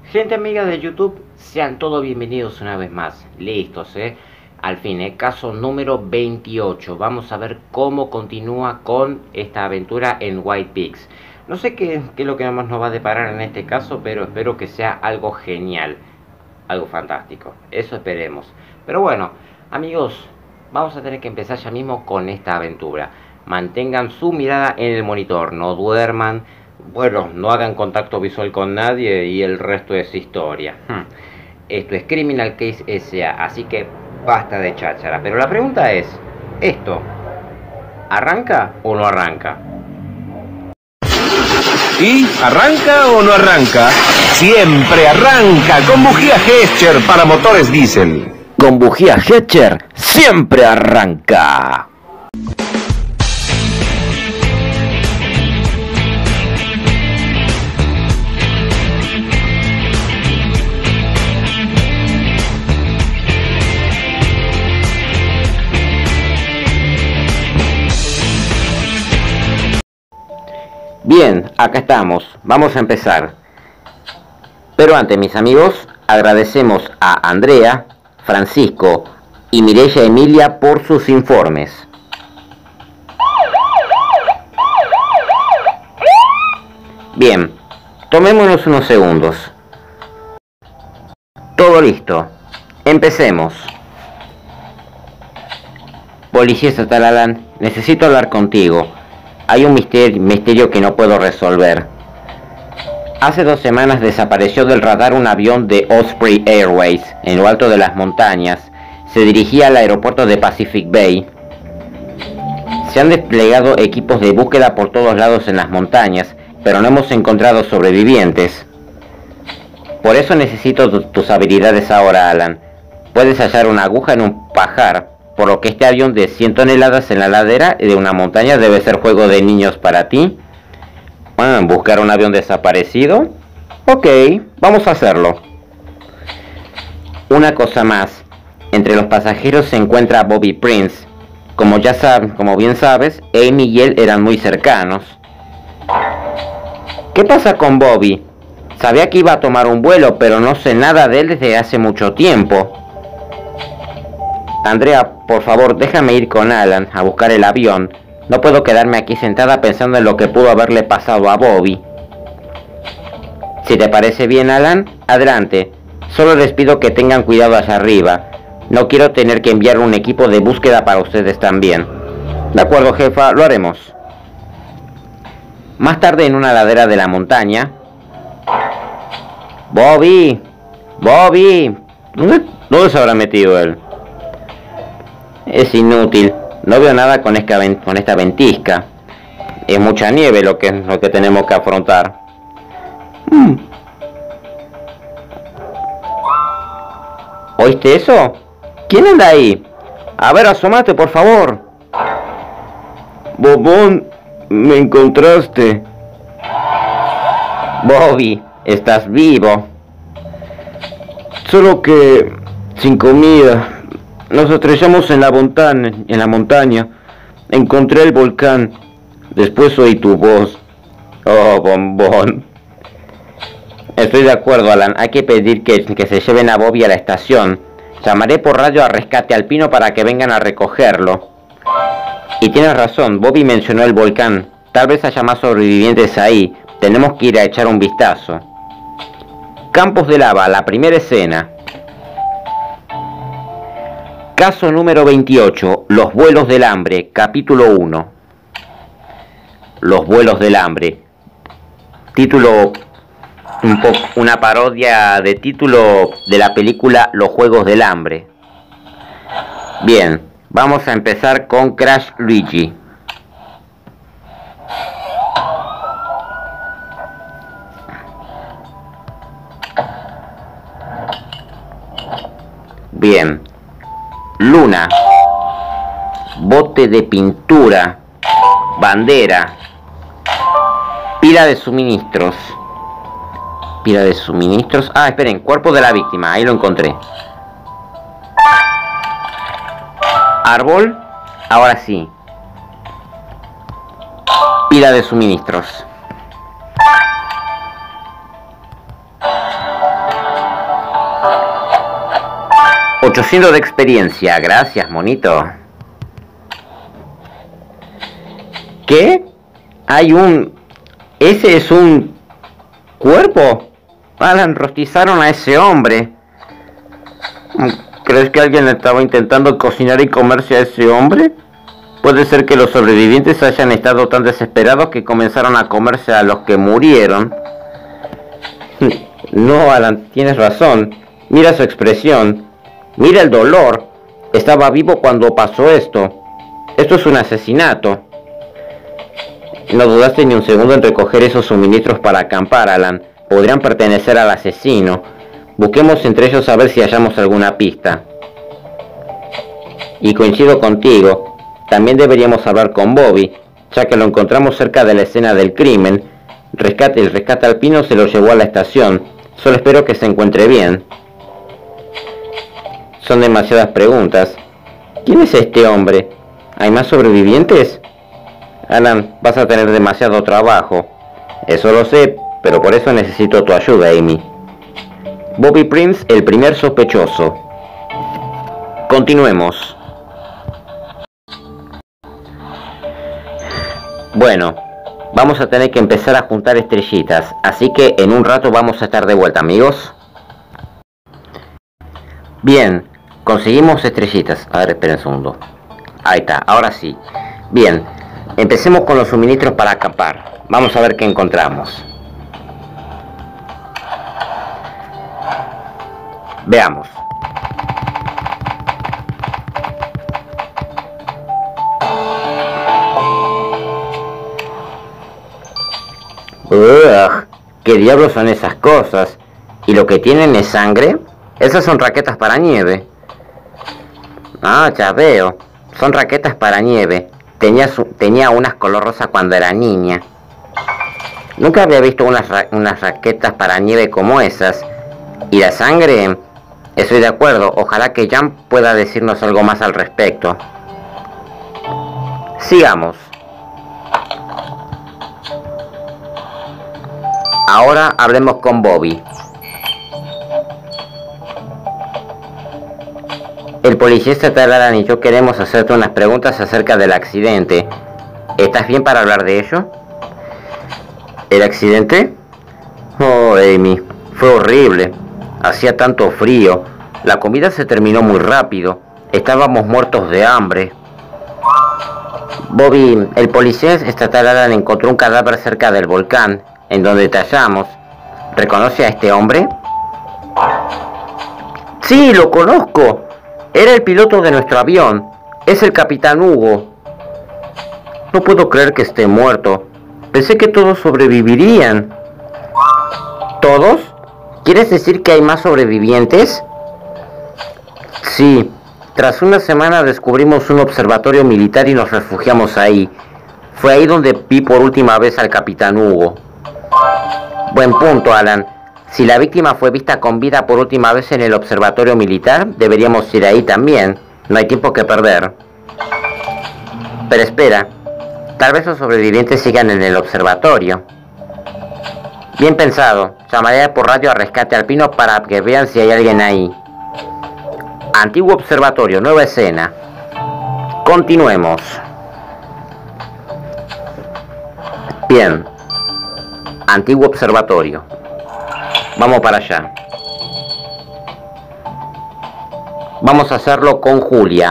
Gente amiga de YouTube, sean todos bienvenidos una vez más. Listos, al fin, caso número 28. Vamos a ver cómo continúa con esta aventura en White Peaks. No sé qué es lo que nos va a deparar en este caso, pero espero que sea algo genial, algo fantástico. Eso esperemos. Pero bueno, amigos, vamos a tener que empezar ya mismo con esta aventura. Mantengan su mirada en el monitor, no duerman. Bueno, no hagan contacto visual con nadie y el resto es historia. Esto es Criminal Case S.A., así que basta de cháchara. Pero la pregunta es, ¿esto arranca o no arranca? ¿Y arranca o no arranca? Siempre arranca con bujía Gescher para motores diésel. Con bujía Gescher siempre arranca. Bien, acá estamos, vamos a empezar. Pero antes, mis amigos, agradecemos a Andrea, Francisco y Mireya Emilia por sus informes. Bien, tomémonos unos segundos. Todo listo, empecemos. Policía Estatal Alan, necesito hablar contigo. Hay un misterio que no puedo resolver. Hace 2 semanas desapareció del radar un avión de Osprey Airways en lo alto de las montañas. Se dirigía al aeropuerto de Pacific Bay. Se han desplegado equipos de búsqueda por todos lados en las montañas, pero no hemos encontrado sobrevivientes. Por eso necesito tus habilidades ahora, Alan. Puedes hallar una aguja en un pajar, por lo que este avión de 100 toneladas en la ladera de una montaña debe ser juego de niños para ti. ¿Buscar un avión desaparecido? Ok, vamos a hacerlo. Una cosa más. Entre los pasajeros se encuentra Bobby Prince. Como bien sabes, Amy y él eran muy cercanos. ¿Qué pasa con Bobby? Sabía que iba a tomar un vuelo, pero no sé nada de él desde hace mucho tiempo. Andrea, por favor, déjame ir con Alan a buscar el avión. No puedo quedarme aquí sentada pensando en lo que pudo haberle pasado a Bobby. Si te parece bien, Alan, adelante. Solo les pido que tengan cuidado allá arriba. No quiero tener que enviar un equipo de búsqueda para ustedes también. De acuerdo, jefa, lo haremos. Más tarde, en una ladera de la montaña... ¡Bobby! ¡Bobby! ¿Dónde se habrá metido él? Es inútil, no veo nada con esta ventisca. Es mucha nieve lo que tenemos que afrontar. ¿Oíste eso? ¿Quién anda ahí? A ver, asómate, por favor. Bobón, me encontraste. Bobby, estás vivo. Solo que sin comida. Nos estrellamos en la montaña. Encontré el volcán. Después oí tu voz. Oh, bombón. Estoy de acuerdo, Alan. Hay que pedir que se lleven a Bobby a la estación. Llamaré por radio a Rescate Alpino para que vengan a recogerlo. Y tienes razón, Bobby mencionó el volcán. Tal vez haya más sobrevivientes ahí. Tenemos que ir a echar un vistazo. Campos de lava, la primera escena. Caso número 28, Los vuelos del hambre, capítulo 1. Los vuelos del hambre. Título, una parodia de título de la película Los juegos del hambre. Bien, vamos a empezar con Crash Luigi. Bien. Luna, bote de pintura, bandera, pila de suministros. Pila de suministros. Ah, esperen, cuerpo de la víctima, ahí lo encontré. Árbol, ahora sí. Pila de suministros. 800 de experiencia, gracias, monito. ¿Qué? ¿Ese es un cuerpo? Alan, rostizaron a ese hombre. ¿Crees que alguien estaba intentando cocinar y comerse a ese hombre? Puede ser que los sobrevivientes hayan estado tan desesperados que comenzaron a comerse a los que murieron. No, Alan, tienes razón. Mira su expresión. Mira el dolor. Estaba vivo cuando pasó esto. Esto es un asesinato. No dudaste ni un segundo en recoger esos suministros para acampar, Alan. Podrían pertenecer al asesino. Busquemos entre ellos a ver si hallamos alguna pista. Y coincido contigo. También deberíamos hablar con Bobby, ya que lo encontramos cerca de la escena del crimen. El rescate alpino se lo llevó a la estación. Solo espero que se encuentre bien. Son demasiadas preguntas. ¿Quién es este hombre? ¿Hay más sobrevivientes? Alan, vas a tener demasiado trabajo. Eso lo sé, pero por eso necesito tu ayuda, Amy. Bobby Prince, el primer sospechoso. Continuemos. Bueno, vamos a tener que empezar a juntar estrellitas, así que en un rato vamos a estar de vuelta, amigos. Bien, conseguimos estrellitas. A ver, esperen un segundo. Ahí está, ahora sí. Bien, empecemos con los suministros para acampar. Vamos a ver qué encontramos. Veamos. Ugh, ¿qué diablos son esas cosas? ¿Y lo que tienen es sangre? Esas son raquetas para nieve. Ah, ya veo. Son raquetas para nieve. Tenía unas color rosa cuando era niña. Nunca había visto unas raquetas para nieve como esas. ¿Y la sangre? Estoy de acuerdo. Ojalá que Jan pueda decirnos algo más al respecto. Sigamos. Ahora hablemos con Bobby. El policía estatal Alan y yo queremos hacerte unas preguntas acerca del accidente. ¿Estás bien para hablar de ello? ¿El accidente? Oh, Amy, fue horrible. Hacía tanto frío. La comida se terminó muy rápido. Estábamos muertos de hambre. Bobby, el policía estatal Alan encontró un cadáver cerca del volcán, en donde te hallamos. ¿Reconoce a este hombre? Sí, lo conozco. Era el piloto de nuestro avión. Es el capitán Hugo. No puedo creer que esté muerto. Pensé que todos sobrevivirían. ¿Todos? ¿Quieres decir que hay más sobrevivientes? Sí. Tras una semana descubrimos un observatorio militar y nos refugiamos ahí. Fue ahí donde vi por última vez al capitán Hugo. Buen punto, Alan. Si la víctima fue vista con vida por última vez en el observatorio militar, deberíamos ir ahí también. No hay tiempo que perder. Pero espera, tal vez los sobrevivientes sigan en el observatorio. Bien pensado. Llamaré por radio a rescate alpino para que vean si hay alguien ahí. Antiguo observatorio, nueva escena. Continuemos. Bien. Antiguo observatorio. Vamos para allá. Vamos a hacerlo con Julia.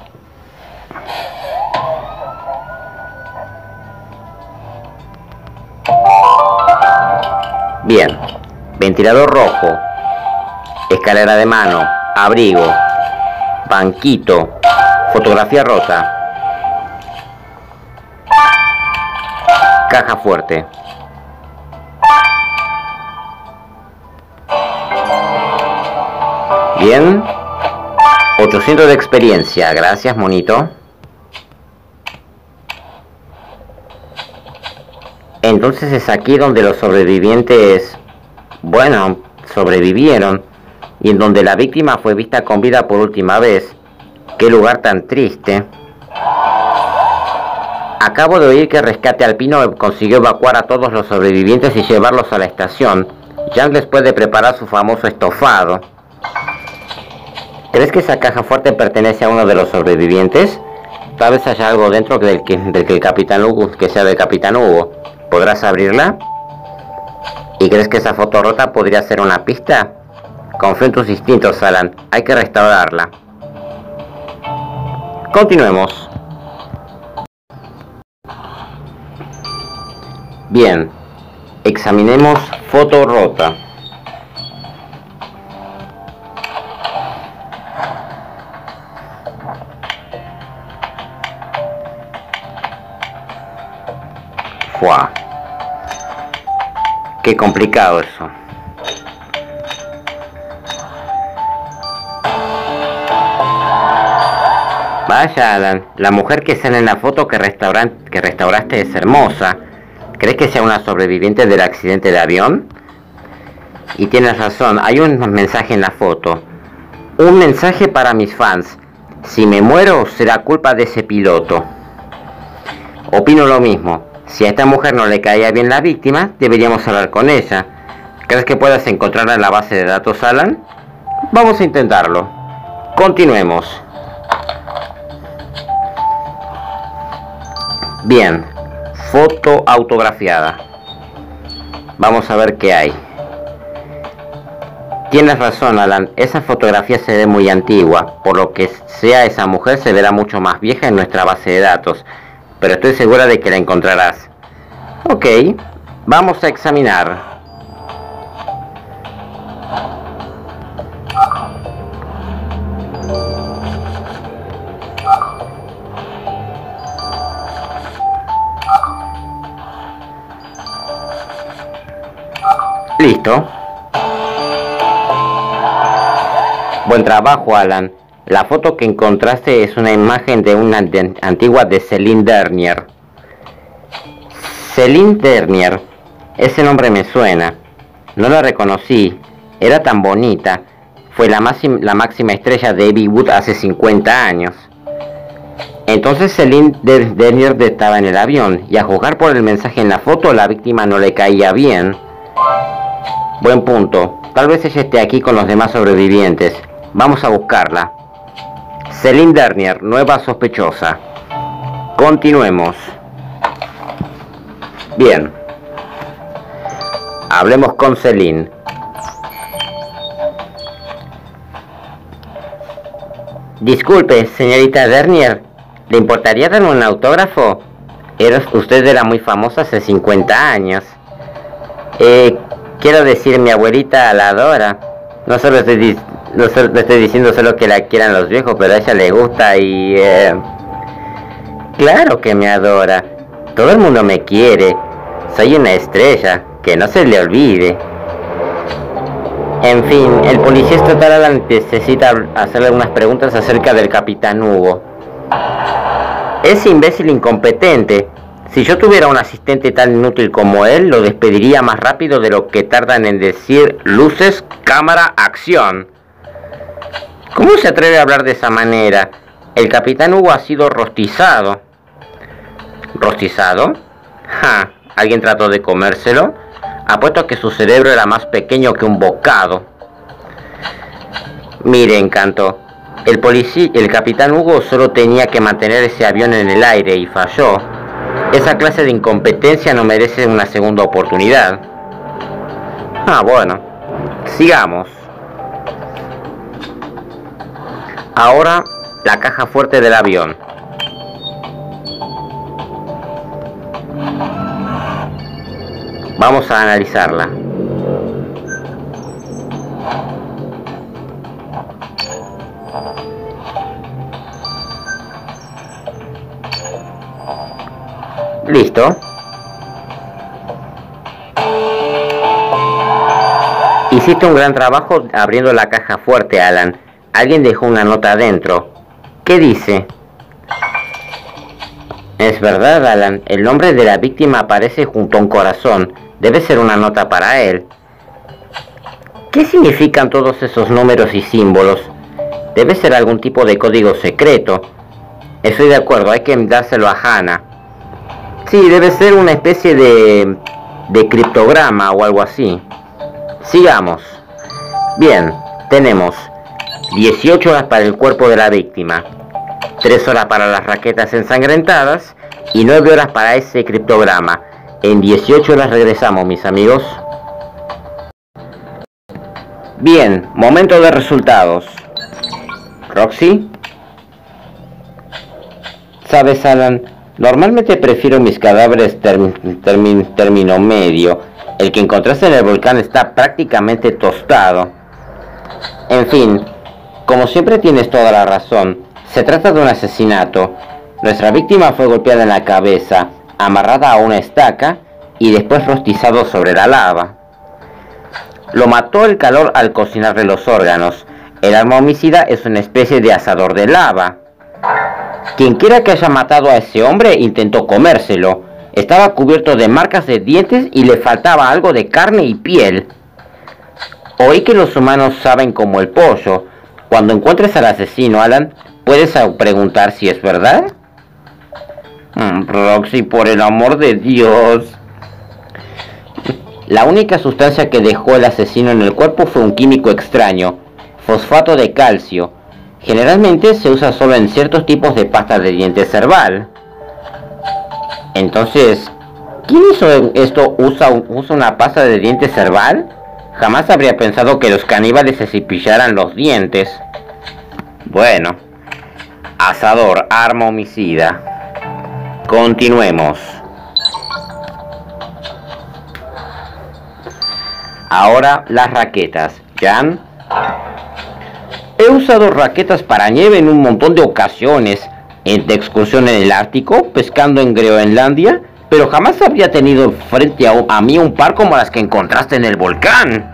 Bien. Ventilador rojo. Escalera de mano. Abrigo. Banquito. Fotografía rota. Caja fuerte. Bien. 800 de experiencia. Gracias, monito. Entonces es aquí donde los sobrevivientes, bueno, sobrevivieron. Y en donde la víctima fue vista con vida por última vez. Qué lugar tan triste. Acabo de oír que Rescate Alpino consiguió evacuar a todos los sobrevivientes y llevarlos a la estación. Jan les puede preparar su famoso estofado. ¿Crees que esa caja fuerte pertenece a uno de los sobrevivientes? Tal vez haya algo dentro del que el Capitán Hugo, que sea del Capitán Hugo. ¿Podrás abrirla? ¿Y crees que esa foto rota podría ser una pista? Confía en tus instintos, Alan. Hay que restaurarla. Continuemos. Bien. Examinemos foto rota. ¡Fua! Qué complicado eso. Vaya, Alan, la mujer que sale en la foto que restauraste es hermosa. ¿Crees que sea una sobreviviente del accidente de avión? Y tienes razón, hay un mensaje en la foto. Un mensaje para mis fans. Si me muero, será culpa de ese piloto. Opino lo mismo. Si a esta mujer no le caía bien la víctima, deberíamos hablar con ella. ¿Crees que puedas encontrarla en la base de datos, Alan? Vamos a intentarlo. Continuemos. Bien. Foto autografiada. Vamos a ver qué hay. Tienes razón, Alan. Esa fotografía se ve muy antigua. Por lo que sea esa mujer, se verá mucho más vieja en nuestra base de datos. Pero estoy segura de que la encontrarás. Ok, vamos a examinar. Listo. Buen trabajo, Alan. La foto que encontraste es una imagen de una antigua de Celine Dernier. Celine Dernier. Ese nombre me suena. No la reconocí. Era tan bonita. Fue la máxima estrella de Abbey Wood hace 50 años. Entonces Celine Dernier estaba en el avión, y a juzgar por el mensaje en la foto, la víctima no le caía bien. Buen punto. Tal vez ella esté aquí con los demás sobrevivientes. Vamos a buscarla. Celine Dernier, nueva sospechosa. Continuemos. Bien. Hablemos con Celine. Disculpe, señorita Dernier, ¿le importaría darme un autógrafo? Usted era muy famosa hace 50 años. Quiero decir, mi abuelita la adora. No solo le estoy diciendo solo que la quieran los viejos, pero a ella le gusta y... Claro que me adora. Todo el mundo me quiere. Soy una estrella, que no se le olvide. En fin, el policía estatal necesita hacerle unas preguntas acerca del Capitán Hugo. Es imbécil incompetente. Si yo tuviera un asistente tan inútil como él, lo despediría más rápido de lo que tardan en decir luces, cámara, acción. ¿Cómo se atreve a hablar de esa manera? El Capitán Hugo ha sido rostizado. ¿Rostizado? Ja, ¿alguien trató de comérselo? Apuesto a que su cerebro era más pequeño que un bocado. Mire, Encanto, el Capitán Hugo solo tenía que mantener ese avión en el aire y falló. Esa clase de incompetencia no merece una segunda oportunidad. Bueno, sigamos. Ahora, la caja fuerte del avión. Vamos a analizarla. Listo. Hiciste un gran trabajo abriendo la caja fuerte, Alan. Alguien dejó una nota adentro. ¿Qué dice? Es verdad, Alan. El nombre de la víctima aparece junto a un corazón. Debe ser una nota para él. ¿Qué significan todos esos números y símbolos? Debe ser algún tipo de código secreto. Estoy de acuerdo, hay que dárselo a Hannah. Sí, debe ser una especie de criptograma o algo así. Sigamos. Bien, tenemos 18 horas para el cuerpo de la víctima, 3 horas para las raquetas ensangrentadas y 9 horas para ese criptograma. En 18 horas regresamos, mis amigos. Bien, momento de resultados. Roxy. Sabes, Alan, normalmente prefiero mis cadáveres término medio. El que encontraste en el volcán está prácticamente tostado. En fin, como siempre tienes toda la razón. Se trata de un asesinato. Nuestra víctima fue golpeada en la cabeza, amarrada a una estaca y después rostizado sobre la lava. Lo mató el calor al cocinarle los órganos. El arma homicida es una especie de asador de lava. Quien quiera que haya matado a ese hombre intentó comérselo. Estaba cubierto de marcas de dientes y le faltaba algo de carne y piel. Oí que los humanos saben como el pollo. Cuando encuentres al asesino, Alan, ¿puedes preguntar si es verdad? Roxy, por el amor de Dios. La única sustancia que dejó el asesino en el cuerpo fue un químico extraño, fosfato de calcio. Generalmente se usa solo en ciertos tipos de pasta de dientes Cerval. Entonces, ¿quién hizo esto? ¿Usa una pasta de dientes Cerval? Jamás habría pensado que los caníbales se cepillaran los dientes. Bueno, asador, arma homicida. Continuemos. Ahora las raquetas. ¿Jan? He usado raquetas para nieve en un montón de ocasiones. De excursión en el Ártico, pescando en Groenlandia, pero jamás habría tenido frente a mí un par como las que encontraste en el volcán.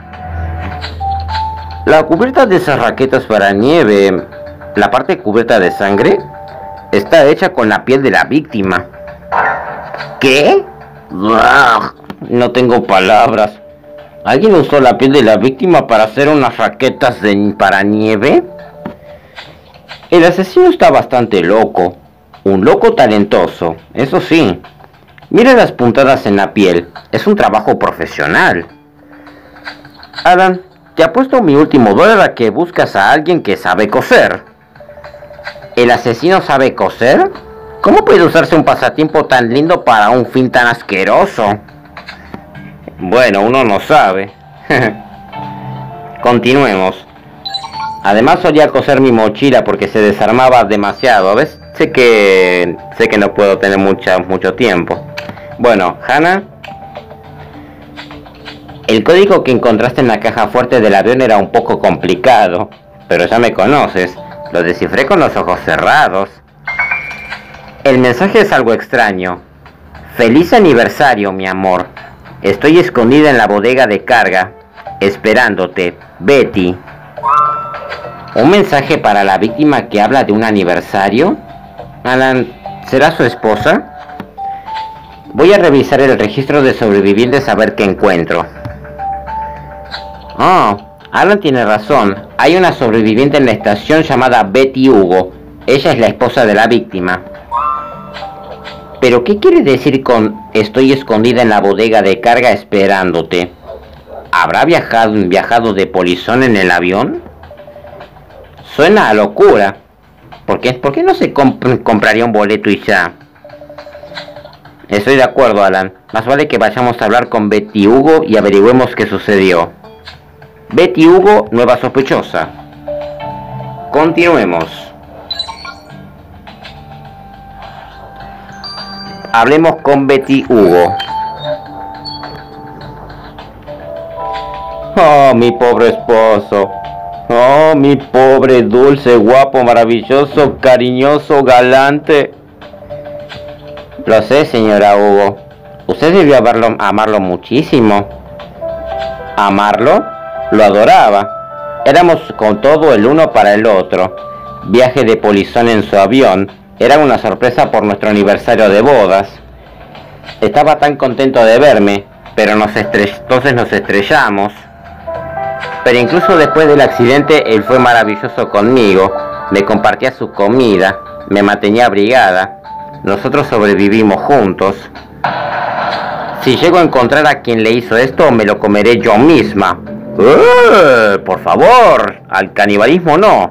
La cubierta de esas raquetas para nieve, la parte cubierta de sangre, está hecha con la piel de la víctima. ¿Qué? No tengo palabras. ¿Alguien usó la piel de la víctima para hacer unas raquetas para nieve? El asesino está bastante loco. Un loco talentoso, eso sí. Mira las puntadas en la piel. Es un trabajo profesional. Alan, te apuesto mi último $1 a que buscas a alguien que sabe coser. ¿El asesino sabe coser? ¿Cómo puede usarse un pasatiempo tan lindo para un fin tan asqueroso? Bueno, uno no sabe. Continuemos. Además solía coser mi mochila porque se desarmaba demasiado. ¿Ves? Sé que no puedo tener mucho tiempo. Bueno, Hannah. El código que encontraste en la caja fuerte del avión era un poco complicado. Pero ya me conoces. Lo descifré con los ojos cerrados. El mensaje es algo extraño. Feliz aniversario, mi amor. Estoy escondida en la bodega de carga, esperándote, Betty. ¿Un mensaje para la víctima que habla de un aniversario? Alan, ¿será su esposa? Voy a revisar el registro de sobrevivientes a ver qué encuentro. Oh, Alan tiene razón. Hay una sobreviviente en la estación llamada Betty Hugo. Ella es la esposa de la víctima. ¿Pero qué quiere decir con estoy escondida en la bodega de carga esperándote? ¿Habrá viajado de polizón en el avión? Suena a locura. ¿Por qué no se compraría un boleto y ya? Estoy de acuerdo, Alan. Más vale que vayamos a hablar con Betty Hugo y averigüemos qué sucedió. Betty Hugo, nueva sospechosa. Continuemos. Hablemos con Betty Hugo. Oh, mi pobre esposo. Oh, mi pobre, dulce, guapo, maravilloso, cariñoso, galante. Lo sé, señora Hugo. Usted debió amarlo muchísimo. ¿Amarlo? Lo adoraba. Éramos con todo el uno para el otro. Viaje de polizón en su avión. Era una sorpresa por nuestro aniversario de bodas. Estaba tan contento de verme, pero entonces nos estrellamos. Pero incluso después del accidente, él fue maravilloso conmigo. Me compartía su comida, me mantenía abrigada. Nosotros sobrevivimos juntos. Si llego a encontrar a quien le hizo esto, me lo comeré yo misma. Por favor, al canibalismo no.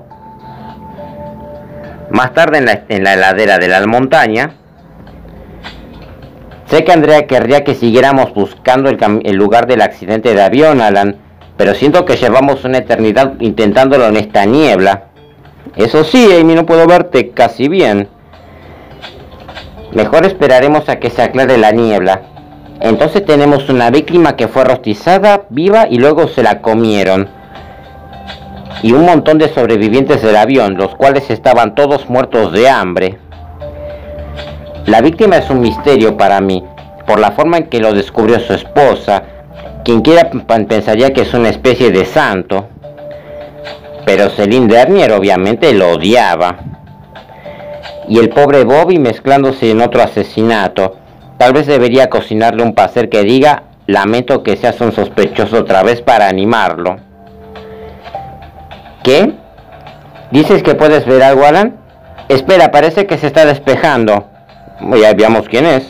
Más tarde en la heladera de la montaña. Sé que Andrea querría que siguiéramos buscando el lugar del accidente de avión, Alan, pero siento que llevamos una eternidad intentándolo en esta niebla. Eso sí, Amy, no puedo verte casi bien. Mejor esperaremos a que se aclare la niebla. Entonces tenemos una víctima que fue rostizada viva y luego se la comieron. Y un montón de sobrevivientes del avión, los cuales estaban todos muertos de hambre. La víctima es un misterio para mí, por la forma en que lo descubrió su esposa. Quien quiera pensaría que es una especie de santo. Pero Celine Dernier obviamente lo odiaba. Y el pobre Bobby mezclándose en otro asesinato. Tal vez debería cocinarle un pastel que diga: lamento que seas un sospechoso otra vez, para animarlo. ¿Qué? ¿Dices que puedes ver algo, Alan? Espera, parece que se está despejando. Ya veamos quién es.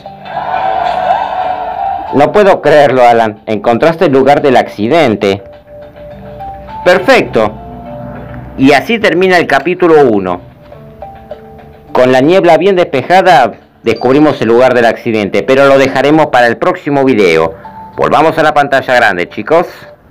No puedo creerlo, Alan. Encontraste el lugar del accidente. Perfecto. Y así termina el capítulo 1. Con la niebla bien despejada, descubrimos el lugar del accidente, pero lo dejaremos para el próximo video. Volvamos a la pantalla grande, chicos.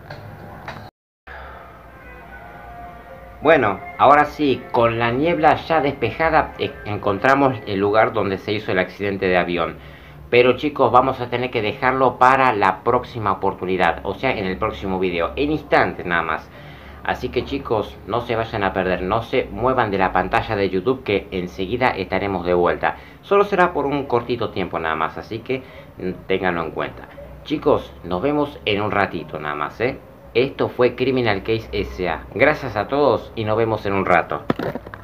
Bueno, ahora sí, con la niebla ya despejada, encontramos el lugar donde se hizo el accidente de avión. Pero chicos, vamos a tener que dejarlo para la próxima oportunidad, o sea, en el próximo video, en instantes nada más. Así que chicos, no se vayan a perder, no se muevan de la pantalla de YouTube, que enseguida estaremos de vuelta. Solo será por un cortito tiempo nada más, así que ténganlo en cuenta. Chicos, nos vemos en un ratito nada más, Esto fue Criminal Case S.A. Gracias a todos y nos vemos en un rato.